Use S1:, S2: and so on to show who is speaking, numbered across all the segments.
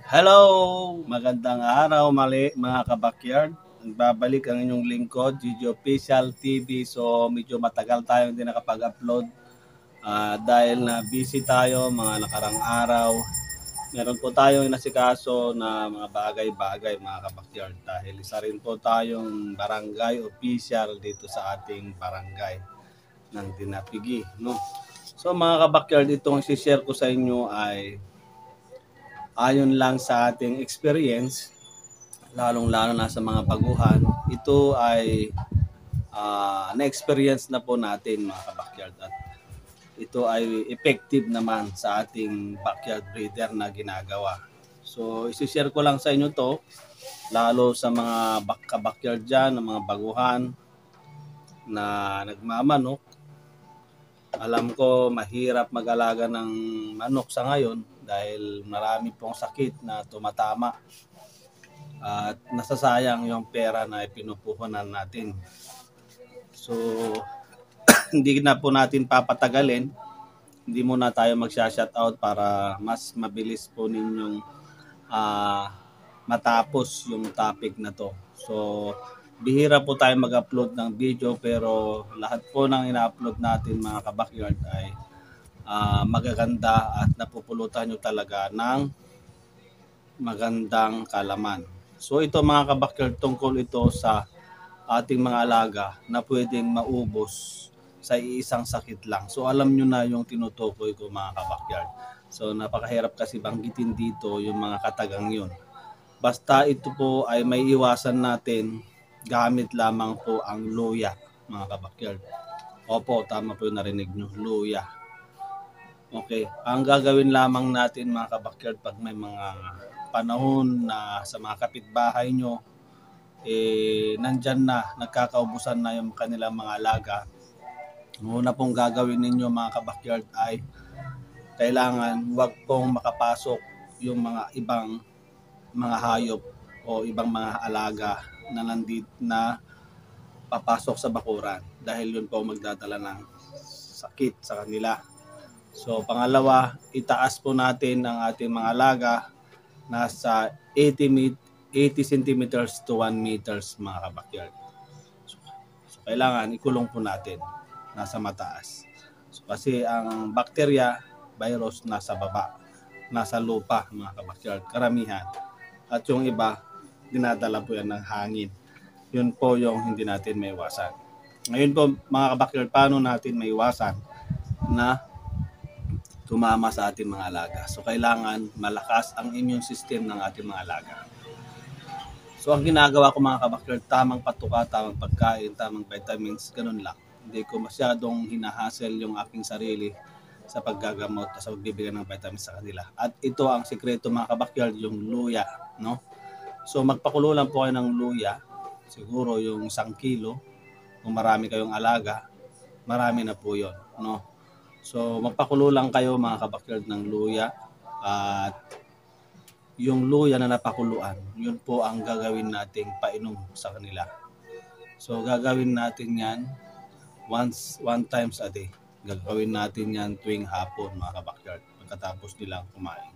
S1: Hello! Magandang araw mga kabakyard. Nagbabalik ang inyong lingkod, Gigi Official TV. So medyo matagal tayong hindi nakapag-upload dahil na busy tayo mga nakarang araw. Meron po tayong inasikaso na mga bagay-bagay mga kabakyard dahil isa rin po tayong barangay official dito sa ating barangay ng Dinapigi. No? So mga kabakyard, itong isi-share ko sa inyo ay ayon lang sa ating experience, lalong-lalo na sa mga baguhan. Ito ay na-experience na po natin mga kabakyard at ito ay effective naman sa ating backyard breeder na ginagawa. So isi-share ko lang sa inyo to, lalo sa mga kabakyard dyan, ng mga baguhan na nagmamanok. Alam ko mahirap mag-alaga ng manok sa ngayon dahil marami pong sakit na tumatama at nasasayang yung pera na ipinupuhunan natin. So hindi na po natin papatagalin, hindi muna tayo magsha-shoutout para mas mabilis po ninyong matapos yung topic na to. So bihira po tayo mag-upload ng video pero lahat po ng ina-upload natin mga kabakyard ay magaganda at napupulutan nyo talaga ng magandang kalaman. So ito mga kabakyard, tungkol ito sa ating mga alaga na pwedeng maubos sa iisang sakit lang. So alam nyo na yung tinutukoy ko mga kabakyard. So napakahirap kasi banggitin dito yung mga katagang yun. Basta ito po ay may iwasan natin gamit lamang po ang luya mga kabakyard. Opo, tama po yung narinig nyo, luya. Okay, ang gagawin lamang natin mga kabakyard pag may mga panahon na sa mga kapitbahay nyo nandyan na, nagkakaubusan na yung kanilang mga alaga. Una pong gagawin ninyo mga kabakyard ay kailangan wag pong makapasok yung mga ibang mga hayop o ibang mga alaga na nandito na papasok sa bakuran dahil yun po magdadala ng sakit sa kanila. So pangalawa, itaas po natin ang ating mga alaga nasa 80 centimeters to 1 meters mga kabakyard. So kailangan ikulong po natin nasa mataas. So, kasi ang bakterya, virus nasa baba, nasa lupa mga kabakyard, karamihan. At yung iba, dinadala po yan ng hangin. Yun po yung hindi natin maiwasan. Ngayon po mga kabakyard, paano natin maiwasan na tumama sa ating mga alaga? So kailangan malakas ang immune system ng ating mga alaga. So ang ginagawa ko mga kabakyard, tamang patuka, tamang pagkain, tamang vitamins, ganun lang. Hindi ko masyadong hinahassle yung aking sarili sa paggagamot at sa pagbibigay ng vitamins sa kanila. At ito ang sikreto mga kabakyard, yung luya, no? So magpakulo lang po kayo ng luya, siguro yung 1 kilo. Kung marami kayong alaga, marami na po yon, no? So magpakulo lang kayo mga kabakyard ng luya at yung luya na napakuluan, yun po ang gagawin nating painom sa kanila. So gagawin natin yan one times a day. Gagawin natin yan tuwing hapon mga kabakyard pagkatapos nilang kumain.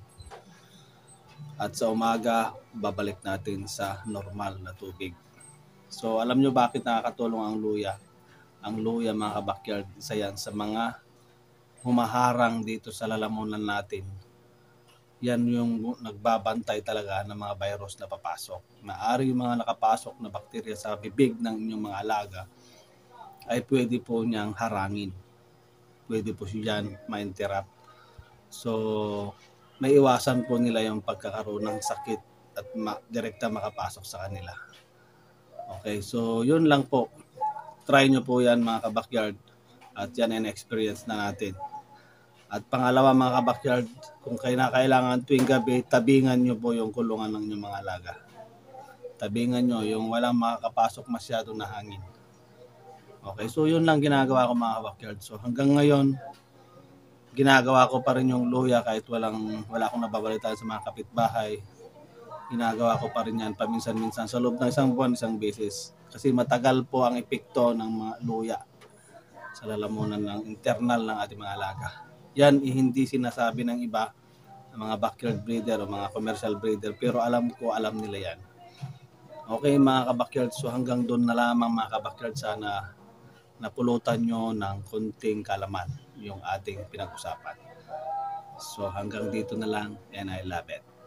S1: At sa umaga, babalik natin sa normal na tubig. So alam nyo bakit nakakatulong ang luya? Ang luya mga kabakyard, isa yan sa mga humaharang dito sa lalamunan natin. Yan yung nagbabantay talaga ng mga virus na papasok. Maaari yung mga nakapasok na bakterya sa bibig ng inyong mga alaga ay pwede po niyang harangin. Pwede po siyan ma-interrupt. So, may iwasan po nila yung pagkakaroon ng sakit at direkta makapasok sa kanila. Okay, so yun lang po. Try nyo po yan mga kabakyard at yan ang experience na natin. At pangalawa mga kabakyard, kung kailangan tuwing gabi, tabingan nyo po yung kulungan ng inyong mga alaga. Tabingan nyo yung walang makakapasok masyado na hangin. Okay, so yun lang ginagawa ko mga kabakyard. So hanggang ngayon, ginagawa ko pa rin yung luya kahit wala akong nababalitaan sa mga kapitbahay. Ginagawa ko pa rin yan paminsan-minsan sa loob ng isang buwan, isang beses. Kasi matagal po ang epekto ng mga luya sa lalamunan ng internal ng ating mga alaga. Yan hindi sinasabi ng iba mga backyard breeder o mga commercial breeder, pero alam nila yan. Okay mga kabakyard, so hanggang doon na lamang mga kabakyard, sana napulutan nyo ng kunting kalaman yung ating pinag-usapan. So hanggang dito na lang, and I love it.